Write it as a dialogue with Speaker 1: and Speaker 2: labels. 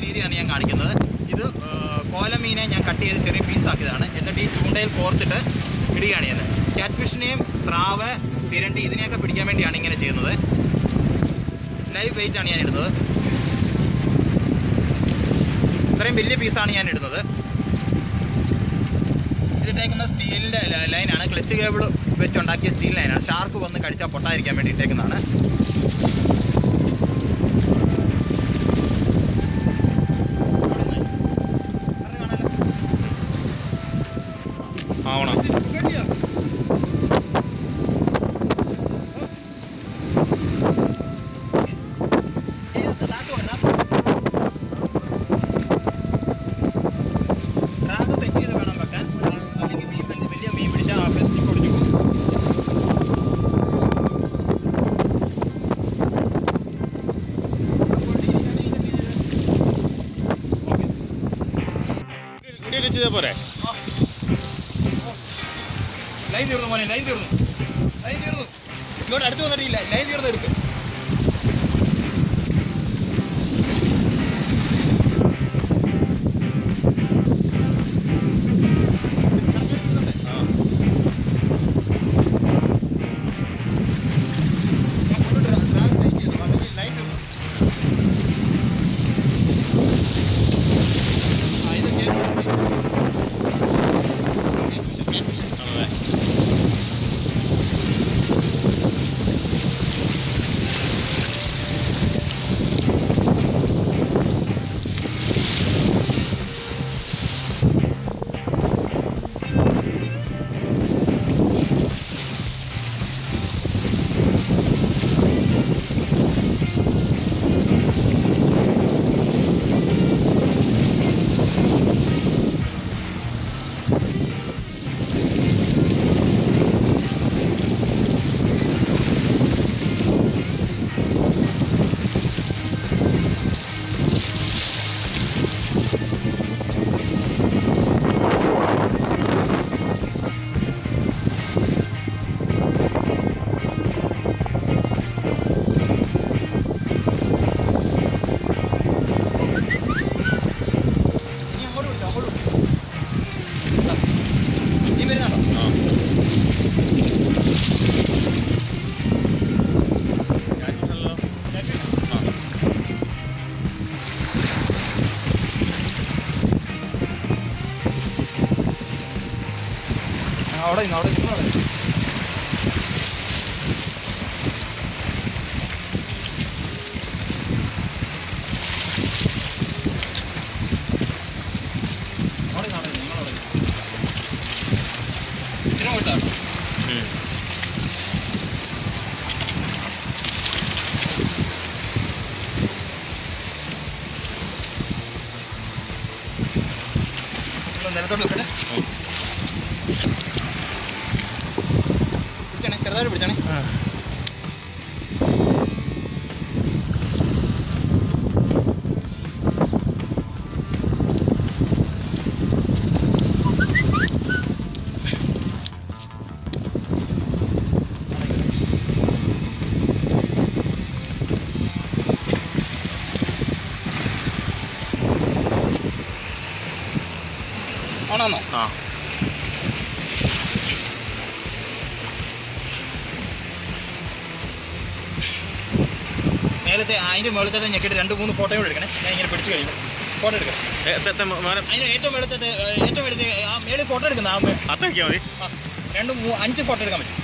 Speaker 1: രീതിയാണ് ഞാൻ കാണിക്കുന്നത്. ഇത് കോലമീനെ ഞാൻ കട്ട് ചെയ്ത് ചെറിയ പീസാക്കിയതാണ്. എന്നിട്ട് ഈ ചൂണ്ടയിൽ കോർത്തിട്ട് ഇടുകയാണ് ചെയ്യുന്നത്. കാറ്റ്ഫിഷിനെയും സ്രാവ്, തിരണ്ടി ഇതിനെയൊക്കെ പിടിക്കാൻ വേണ്ടിയാണ് ഇങ്ങനെ ചെയ്യുന്നത്. ലൈവ് വെയിറ്റാണ് ഞാൻ ഇടുന്നത്. ഇത്രയും വലിയ പീസാണ് ഞാൻ ഇടുന്നത്. ഇതിട്ടേക്കുന്ന സ്റ്റീലിൻ്റെ ലൈനാണ്, ക്ലച്ച് കേബിൾ വെച്ചുണ്ടാക്കിയ സ്റ്റീൽ ലൈനാണ്. ഷാർക്ക് വന്ന് കടിച്ചാൽ പൊട്ടാതിരിക്കാൻ വേണ്ടി ഇട്ടേക്കുന്നതാണ്. ആവണം പോരെ. ലൈൻ തീർന്നു മോനെ, ലൈൻ തീർന്നു. ഇങ്ങോട്ട് അടുത്ത് വന്നിട്ടില്ല, ലൈൻ തീർന്ന് എടുക്കും. അവിടെ നിലത്തോട്ട് വെക്കട്ടെ. ചെറുതായിട്ട് പിടിച്ചാണേ. ആണോ? ആ മേലത്തെ അതിൻ്റെ മുകളിലത്തെ ഞെക്കിയിട്ട് 2-3 ഫോട്ടോ കൂടെ എടുക്കണേ. ഞാൻ ഇങ്ങനെ പിടിച്ച് കഴിയുമ്പോൾ ഫോട്ടോ എടുക്കാം. അതിന് ഏറ്റവും വെളുത്തത് ആ മേളിൽ ഫോട്ടോ എടുക്കുന്ന അത്രയ്ക്കാൽ മതി. 2-5 ഫോട്ടോ എടുക്കാൻ പറ്റും.